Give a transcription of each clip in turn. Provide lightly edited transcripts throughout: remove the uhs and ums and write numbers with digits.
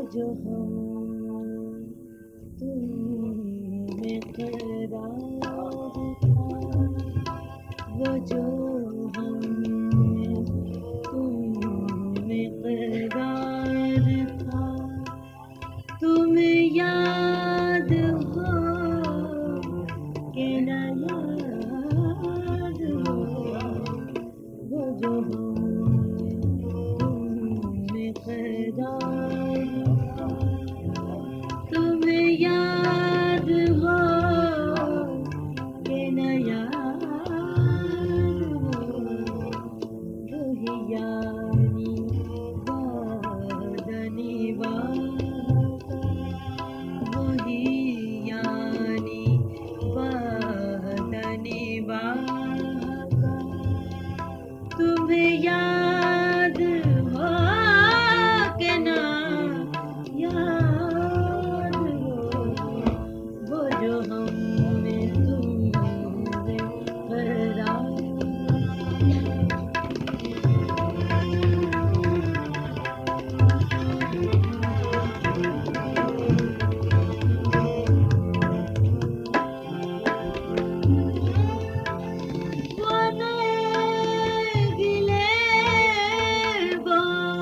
जो हम तुम में करार था, वो जो हम तुम में करार था, तुम्हें याद हो कि न याद हो, वो जो हम तुम में करार था, तुम्हें याद हो कि न याद हो, वही यानी वादनी वादा, वही यानी वादनी वादा, तुम्हें याद हो कि न याद हो, वो जो हमने तुमने करार। वो नए गिले वो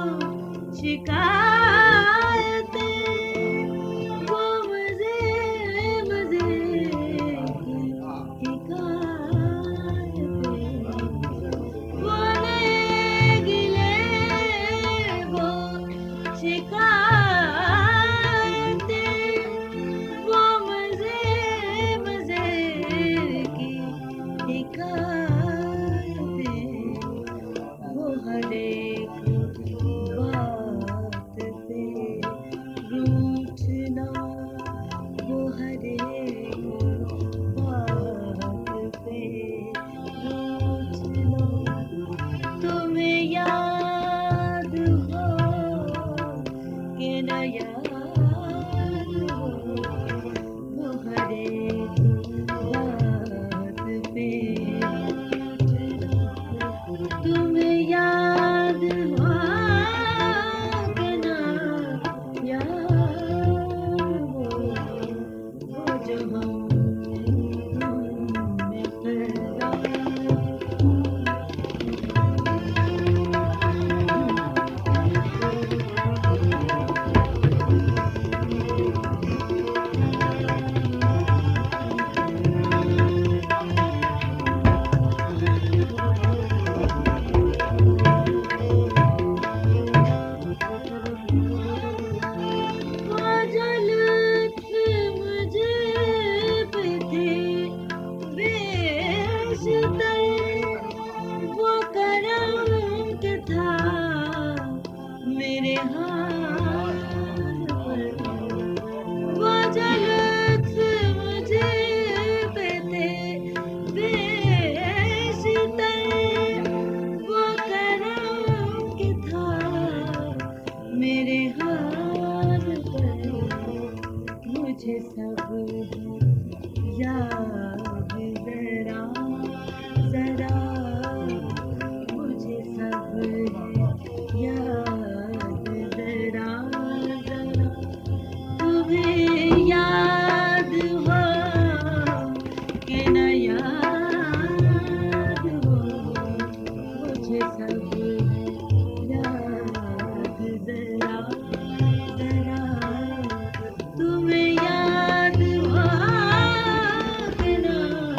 शिकायतें, वो मजे मजे की हिकायतें, वो नए गिले वो शिकायतें, वो मजे मजे की हिकायतें, वो हर एक बात पे रूठना, वो हर एक बात पे रूठना, तुम्हें याद हो कि न याद हो, वो हर एक बात पे रूठना, तुम्हें याद हो कि न याद हो, वो जो हम में करार। वो जो लुत्फ मुझे पे थे बेशतर, वो करम के था मेरे हाथ पर, वो जो लुत्फ मुझे पे थे बेशतर, वो करम के था मेरे हाथ पर, मुझे सब याद जरा जरा, मुझे सब याद जरा जरा, तुम्हें याद हो कि न याद हो, मुझे सब याद जरा जरा, तुम्हें याद हो कि न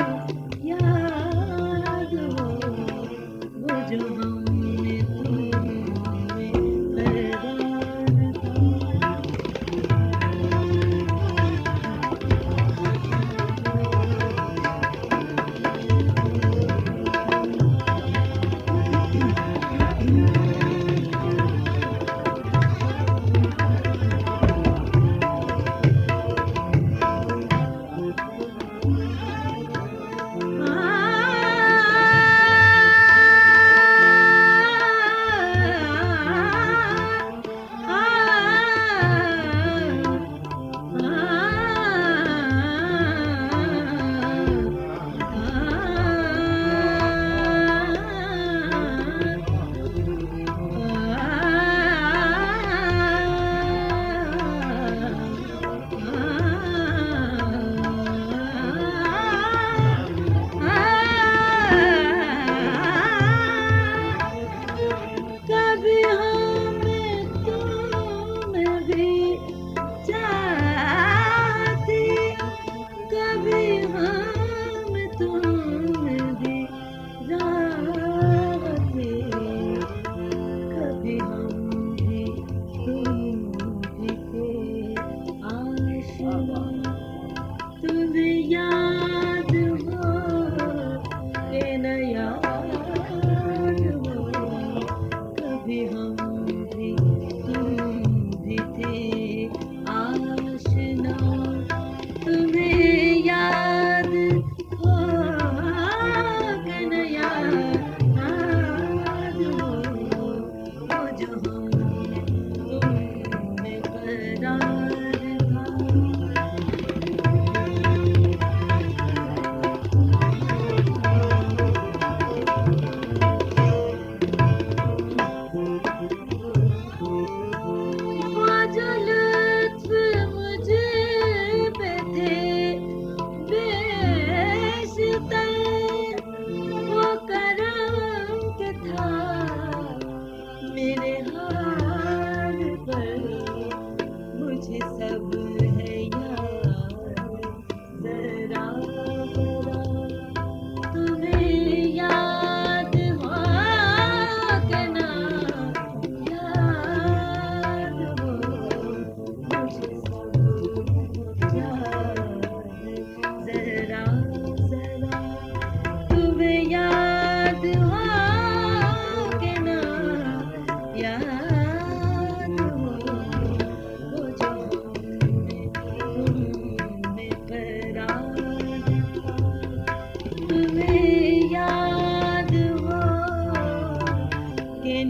याद हो, वो जो हमने तुम्हें करार था।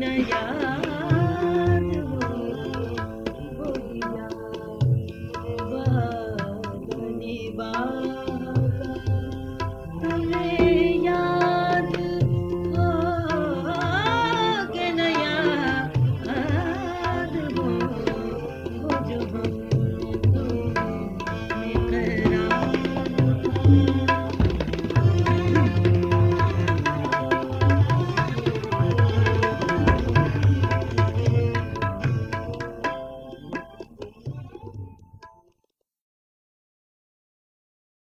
नया